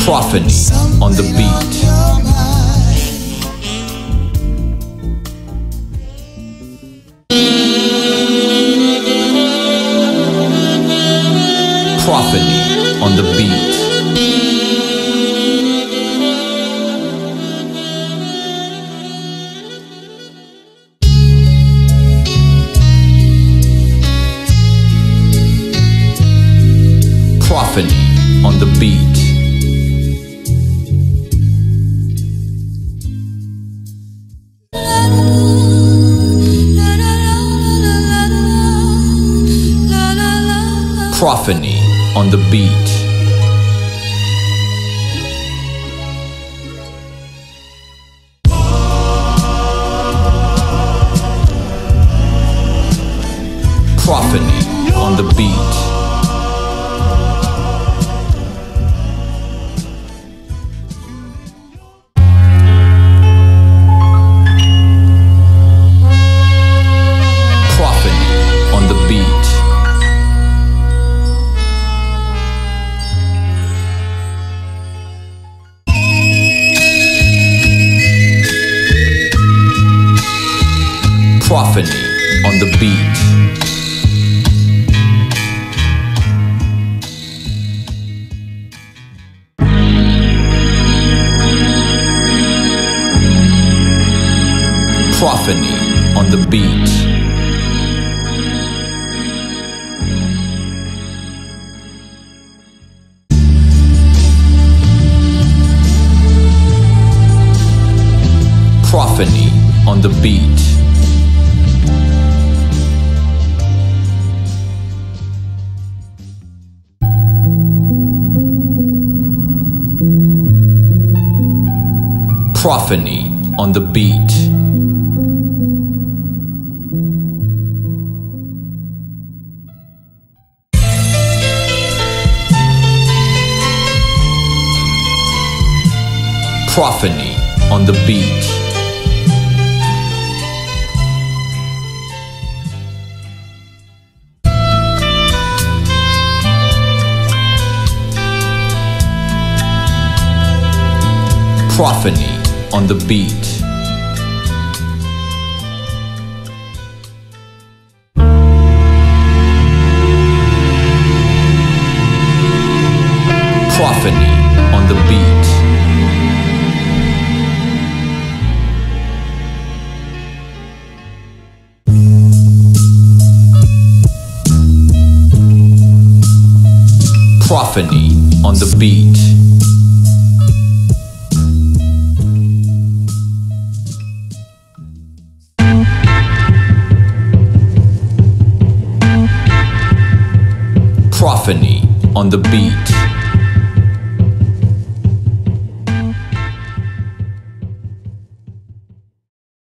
Prophany on the beat. Prophany on the beat. Prophany on the beat. Prophany on the beat. Prophany on the beat. Prophany on the beat. Prophany on the beat. Prophany on the beat. Prophany on the beat. Prophany on the beat. Prophany on the beat. Prophany on the beat. Prophany on the beat. Prophany on the beat.